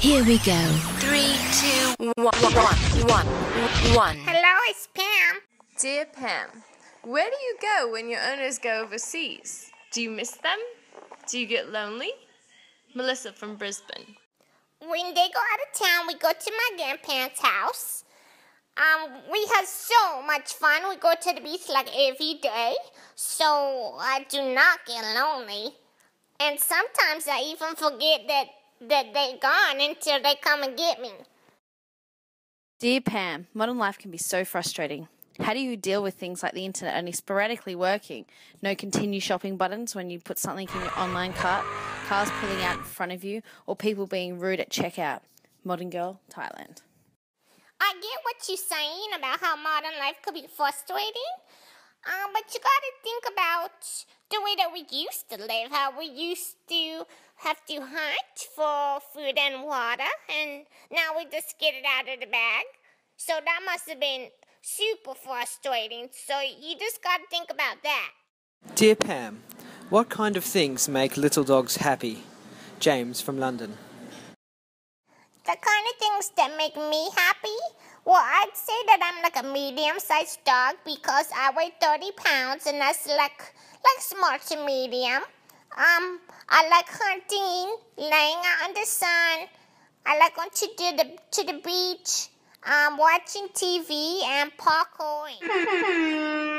Here we go. 3, 2, 1. Hello, it's Pam. Dear Pam, where do you go when your owners go overseas? Do you miss them? Do you get lonely? Melissa from Brisbane. When they go out of town, we go to my grandparents' house. We have so much fun. We go to the beach like every day, so I do not get lonely. And sometimes I even forget that they're gone until they come and get me. Dear Pam, modern life can be so frustrating. How do you deal with things like the internet only sporadically working? No continue shopping buttons when you put something in your online cart, cars pulling out in front of you, or people being rude at checkout. Modern girl, Thailand. I get what you're saying about how modern life could be frustrating, but you gotta think about the way that we used to live, how we used to have to hunt for food and water, and now we just get it out of the bag. So that must have been super frustrating, so you just gotta think about that. Dear Pam, what kind of things make little dogs happy? James from London. The kind of things that make me happy? Well, I'd say that I'm like a medium-sized dog because I weigh 30 pounds, and that's like small to medium. I like hunting, laying out in the sun. I like going to the beach, watching TV and parkouring.